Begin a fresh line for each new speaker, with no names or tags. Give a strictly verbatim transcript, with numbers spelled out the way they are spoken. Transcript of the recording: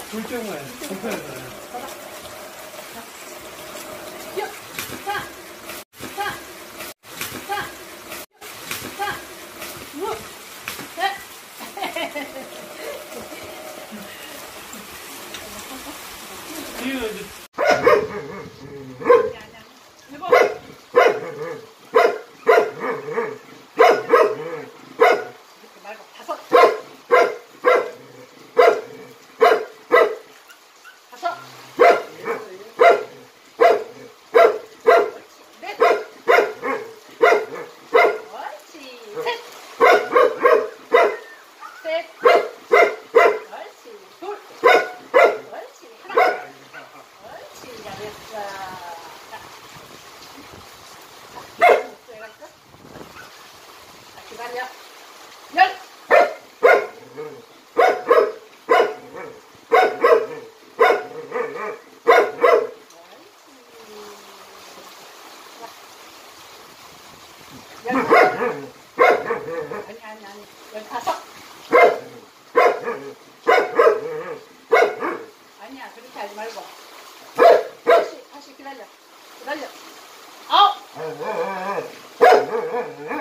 불정을 불편해서. 이거 이제
기다려. 열. 아니 아니 아니. 열다섯. 아니야 그렇게 하지 말고. 다시 다시 기다려. 기다려. 아홉.